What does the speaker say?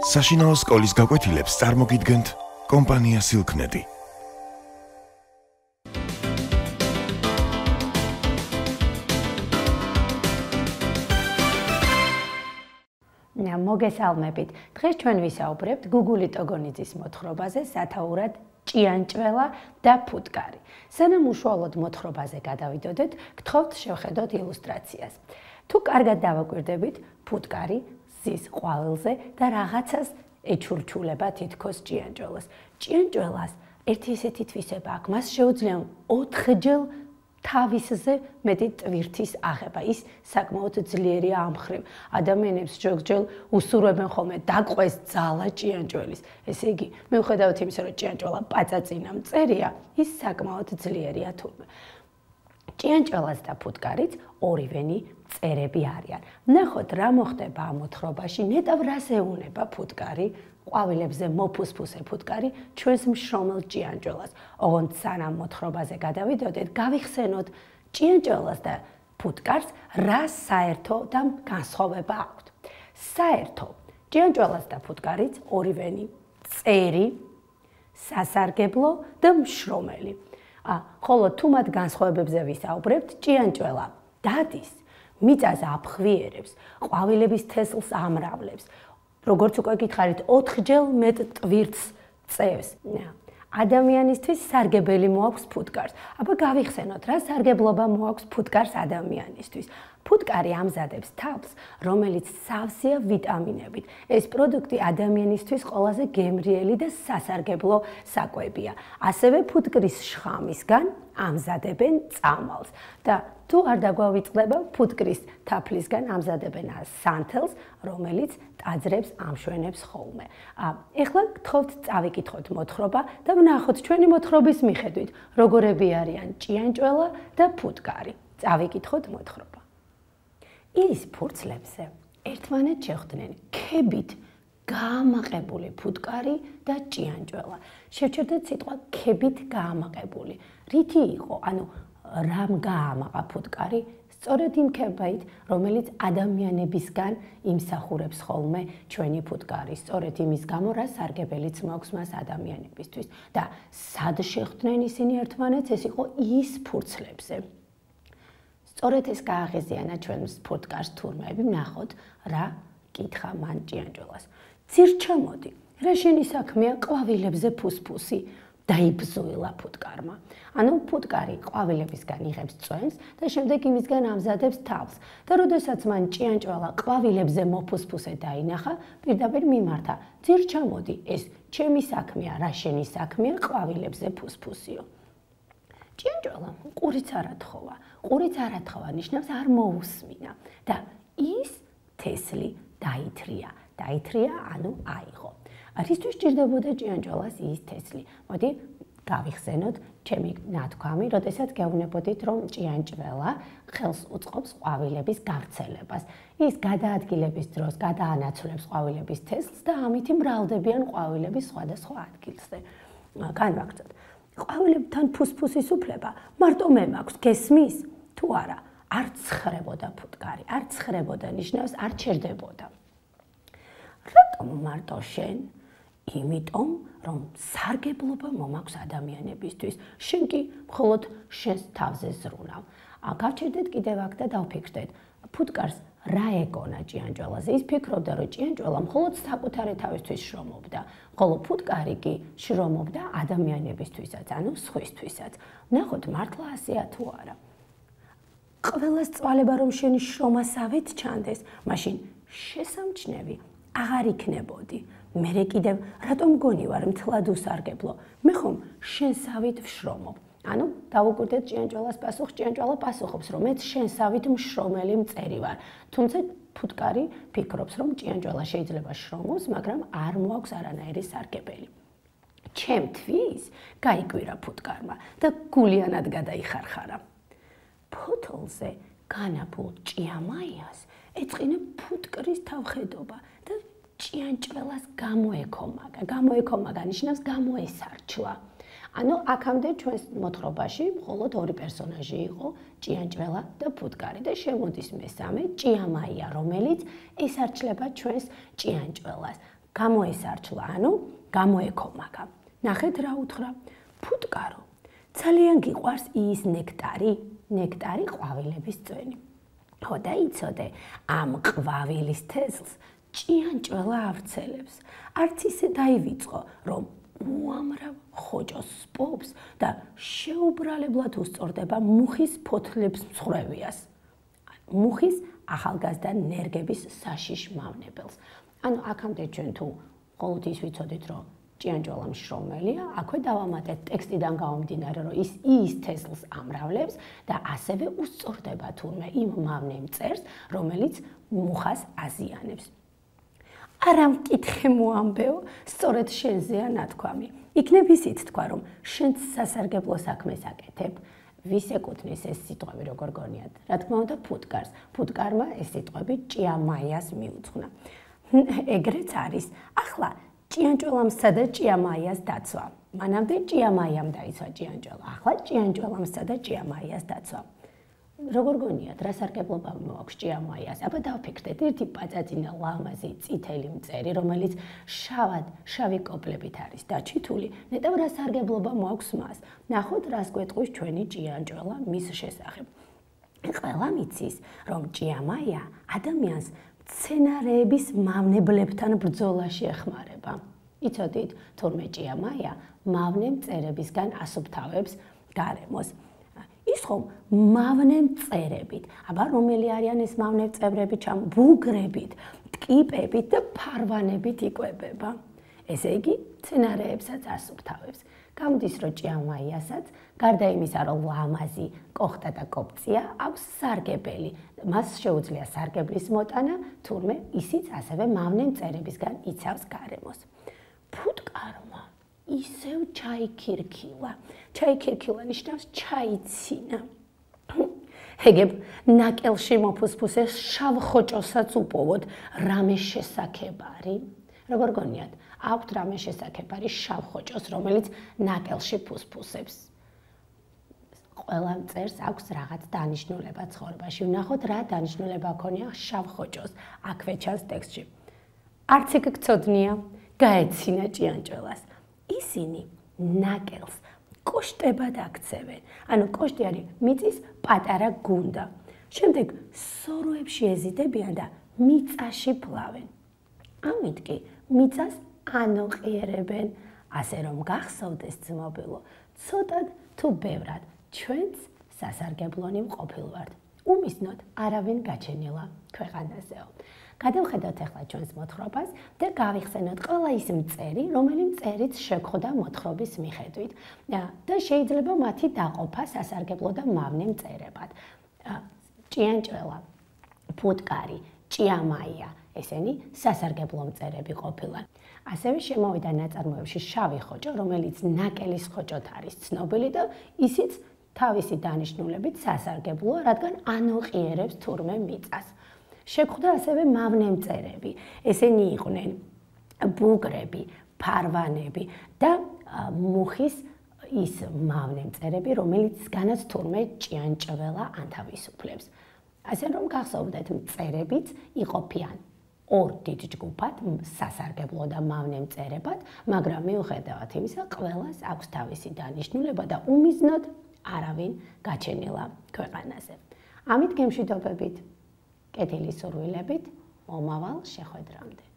საშინაო სკოლის გაკვეთილებს წარმოგიდგენთ კომპანია სილქნედი. მოგესალმებით. დღეს ჩვენ ვისაუბრებთ გუგული ტოგონიძის მოთხრობაზე სათაურად ჭიანჭველა და ფუტკარი. სანამ უშუალოდ მოთხრობაზე გადავიდოდეთ, გთხოვთ შევხედოთ ილუსტრაციას. თუ კარგად დავაკვირდებით, ფუტკარი ზის ყვავილზე და რაღაცას ეჩურჩულება თითქოს ჭიანჭველას. ჭიანჭველას ერთი ესეთი თვისება აქვს, მას შეუძლია 4-ჯერ თავისზე მეტი ტვირთის აღება. ის საკმაოდ ძლიერია ამ მხრივ. ადამიანებს ჯოგჯერ უსურვებენ ხოლმე დაყვეს ძალა ჭიანჭველის. ესე იგი, მიუხედავად იმისა, რომ ჭიანჭველა პაწაწინა მწერია, ის საკმაოდ ძლიერია თურმე. ჭიანჭველას და ფუტკარიც ორივენი მწერები არიან. ნახოთ, რა მოხდება ამ მოთხრობაში, ნეტავ რას ეუნება ფუტკარი, ყვავილებზე მოფუსფუსე ფუტკარი ჩვენს მშრომელ ჭიანჭველას. ოღონდ სანამ მოთხრობაზე გადავიდოდეთ, გავიხსენოთ ჭიანჭველას და ფუტკარს რა საერთო და განსხვავება აქვთ. საერთო, ჭიანჭველას და ფუტკარიც ორივენი მწერი, სასარგებლო და მშრომელი. ხოლო თუ მათ განსხვავებებზე ვისაუბრებთ, ჭიანჭველა დადის, მიწას აფხვიერებს, ყვავილების თესლს ამრავლებს. როგორც უკვე გითხარით, 4-ჯერ მეტ ტვირთს წევს. ადამიანისთვის სარგებელი მოაქვს ფუტკარს. აბა გავიხსენოთ, რა სარგებლობა მოაქვს ფუტკარს ადამიანისთვის. ფუტკარი ამზადებს თავს, რომელიც სავსეა ვიტამინებით. ეს პროდუქტი ადამიანისთვის ყველაზე გემრიელი და სასარგებლო საკვებია. ასევე ფუტკრის შხამისგან ამზადებენ წამალს და თუ არ დაგვავიწყდება, ფუტკრის თაფლისგან ამზადებენ სანთელს, რომელიც ტაძრებს ამშვენებს ხოლმე. ეხლა გთხოვთ წავიკითხოთ მოთხრობა და ვნახოთ ჩვენი მოთხრობის მიხედვით, როგორები არიან ჭიანჭველა და ფუტკარი. წავიკითხოთ მოთხრობა. ის ფურცლებზე ერთმანეთს შეხვდნენ ქებით გაამაყებული ფუტკარი და ჭიანჭველა. შევჩერდეთ სიტყვა ქებით გაამაყებული. რითი იყო? ანუ რამ გაამაყა ფუტკარი? სწორედ იმ ქებait, რომელიც ადამიანებისგან იმსახურებს ხოლმე ჩვენი ფუტკარი. სწორედ იმის გამო, რა სარგებელიც მაქვს მას ადამიანებისთვის. და სად შეხვდნენ ისინი ერთმანეთს? ეს იყო ის ფურცლებზე. სწორედ ეს გააღიზიანა ჩვენს ფუტკარს თურმეები, ვნახოთ რა კითხა მან ჭიანჭველას. ძირ ჩამოდი, რა შენი საქმეა ყვავილებზე ფუსფუსი? დაიბზოილა ფუტკარმა. ანუ ფუტკარი ყვავილებისგან იღებს წვენს და შემდეგ იმისგან ამზადებს თავს. და როდესაც მან ჭიანჭველა ყვავილებზე მოფუსფუსე დაინახა, პირდაპირ მიმართა. ძირ ჩამოდი, ეს ჩემი საქმეა, რა შენი საქმეა ყვავილებზე ფუსფუსიო. ჭიანჭველამ ყურიც არ ათხოვა. ყურიც არ ათხოვა ნიშნავს არ მოусმინა და ის თესლი დაითრია. დაითრია, ანუ აიღო. რისთვის ჭირდებოდა ჭიანჭველას ის თესლი? მოდი გავიხსენოთ ჩემი ნათქვამი, როდესაც გეუბნებოდით, რომ ჭიანჭველა ხელს უწყობს ყვავილების გავრცელებას. ის გადაადგილების დროს გადაანაცვლებს ყვავილების თესლს და ამით მრავლდებიან ყვავილების სხვადასხვა ადგილზე. განვაგრძოთ. ყვავილებთან ფუსფუსის უფლება მარტო მე მაქვს, გესმის? თუ არა, არ ცხრებოდა ფუტკარი, არ ცხრებოდა ნიშნავს არ ჩერდებოდა. რატომ მარტო შენ? იმიტომ, რომ სარგებლობა მომაქვს ადამიანებისთვის. შენ კი მხოლოდ შენს თავზე ზრუნავ. გავჩერდეთ კიდევ აქ და დავფიქრდეთ, ფუტკარს რა ეკონა ჭიანჭველაზე? ის ფიქრობდა, რომ ჭიანჭველა მხოლოდ საკუთარი თავისთვის შრომობდა, ხოლო ფუტკარი კი შრომობდა ადამიანებისთვისაც, ანუ სხვისთვისაც. ნახოთ, მართლა ასეა თუ არა. ყველას წვალება, რომ შენი შრომასავით ჩანდეს, მაშინ შესამჩნევი აღარ იქნებოდი. მერე კიდევ რატომ გონი ვარ მთლად უსარგებლო? მე ხომ შენსავით ვშრომობ. ანუ დავუკვირდეთ ჭიანჭველას პასუხს, ჭიანჭველა პასუხობს, რომ მეც შენსავით მშრომელი მწერი ვარ. თუმცა ფუტკარი ფიქრობს, რომ ჭიანჭველა შეიძლება შრომოს, მაგრამ არ მოაქვს არანაირი სარგებელი. ჩემთვის გაიკვირა ფუტკარმა და გულიანად გადაიხარხარა. ფოთოლზე განაბულ ჭიამაიას ეწყინა ფუტკრის თავხედობა და ჭიანჭველას გამოეკომაგა, ნიშნავს გამოესარჩლა. ანუ აქამდე ჩვენს მოთხრობაში მხოლოდ ორი პერსონაჟი იყო, ჭიანჭველა და ფუტკარი და შემოდის მესამე ჭიამაია, რომელიც ესარჩლება ჩვენს ჭიანჭველას. გამოესარჩლა, ანუ გამოეკომაგა. ნახეთ რა უთხრა. ფუტკარო, ძალიან გიყვარს ის ნექტარი ყვავილების წვენი. ხო და იცოდე, ამ ყვავილის თესლს ჭიანჭველა ავრცელებს. არც ისე დაივიწყო, რომ უამრავ ხოჭოს სპობს და შეუბრალებლად უსწორდება მუხის ფოთლებს მსხვევიას. მუხის ახალგაზრდა ნერგების საშიშ მავნებელს. ანუ აქამდე ჩვენ თუ ყოველთვის ვიცოდით, რომ ჭიანჭველა მშრომელია, აქვე დავამატეთ ტექსტიდან გამომდინარე, რომ ის თესლს ამრავლებს და ასევე უსწორდება თურმე იმ მავნე მწერს, რომელიც მუხას აზიანებს. არა მკითხე მოამბეო, სწორედ შენზეა ნათქვამი. იქნებ ისიც თქვა, რომ შენც სასარგებლო საქმეს აკეთებ. ვის ეკუთვნის ეს სიტყვები როგორ გონიათ? რა თქმა უნდა ფუტკარს. ფუტკარმა ეს სიტყვები ჭიამაიას მიუძღვნა. ეგრეც არის. ახლა ჭიანჭველამსა და ჭიამაიას დაცვა. მანამდე ჭიამაიამ დაიცვა ჭიანჭველა. ახლა ჭიანჭველამსა და ჭიამაიას დაცვა. როგორ გონიათ, რა სარგებლობა მოაქვს ჭიამაიას? აბა დავფიქრდეთ, ერთი პაწაწინა ლამაზი წითელი მწერი, რომელიც შავი კოპლებით არის დაჩითული, ნეტავ რა სარგებლობა მოაქვს მას? ნახოთ, რას გვეტყვის ჩვენი ჭიანჭველა მის შესახებ. ყველა მიცის, რომ ჭიამაია ადამიანს მცენარეების მავნებლებთან ბრძოლაში ეხმარება. იცოდით, თურმე ჭიამაია მავნე მწერებისგან ასუფთავებს გარემოს. ის ხომ მავნე მწერებით, აბა რომელი არიან ეს მავნე მწერები, ბუგრებით, ტკიპებით და ფარვანებით იკვებება. ესე იგი, მცენარეებსაც ასუფთავებს. გამოდის, რომ ჭიამაიასაც, გარდა იმისა, რომ ლამაზი, კოხტა და კოპწია, აქვს სარგებელი. მას შეუძლია სარგებლის მოტანა, თურმე ისიც ასევე მავნე მწერებისგან იცავს გარემოს. ფუტკარმა ისევ ჩაიქირქილა. ჩაიქირქილა ნიშნავს ჩაიცინა. ეგებ ნაკელში მოფუსფუსეს შავ ხოჭოსაც უპოვოთ რამე შესაქებარი. როგორ გონიათ, აქვთ რამე შესაქებარი შავ ხოჭოს, რომელიც ნაკელში ფუსფუსებს. ყველა მწერს აქვს რაღაც დანიშნულება ცხოვრებაში. ვნახოთ, რა დანიშნულება ქონია შავ ხოჭოს. აქვე ჩანს ტექსტში. არც იქ გწოდნია, გაეცინა ჭიანჭველას. ისინი ნაკელს კოშტებად აქცევენ. ანუ კოშტი არის მიწის პატარა გუნდა. შემდეგ სოროებში ეზიდებიან და მიწაში ფლავენ. ამით კი მიწას ანოყიერებენ. ასე რომ გახსოვდეს ძმობილო, ცოტად თუ ბევრად ჩვენც სასარგებლონი მყოფილვართ. უმისნოთ არავინ გაჩენილა ქვეყანაზეო. გადავხედოთ ახლა ჩვენს მოთხრობას და გავიხსენოთ ყველა ის მწერი, რომელი მწერიც შეგვხვდა მოთხრობის მიხედვით და შეიძლება მათი დაყოფა სასარგებლო და მავნე მწერებად. ჭიანჭველა, ფუტკარი, ჭიამაია, ესენი სასარგებლო მწერები ყოფილან. ასევე შემოვიდა ნაწარმოებში შავი ხოჭო, რომელიც ნაკელის ხოჭოთ არის ცნობილი და ისიც თავისი დანიშნულებით სასარგებლოა, რადგან ანოყიერებს თურმე მიწას. შეგვხვდა ასევე მავნე მწერები. ესენი იყვნენ ბუგრები, ფარვანები და მუხის ის მავნე მწერები, რომელიცგანაც თურმე ჭიანჭველა ანთავისუფლებს. ასე რომ გახსოვდეთ, მწერებიც იყოფიან ორ დიდ ჯგუფად, სასარგებლო და მავნე მწერებად, მაგრამ მიუხედავად იმისა, ყველას აქვს თავისი დანიშნულება და უმიზნოდ არავინ გაჩენილა ქვეყანაზე. ამით გემშვიდობებით, კეთილი სურვილებით, მომავალ შეხვედრამდე.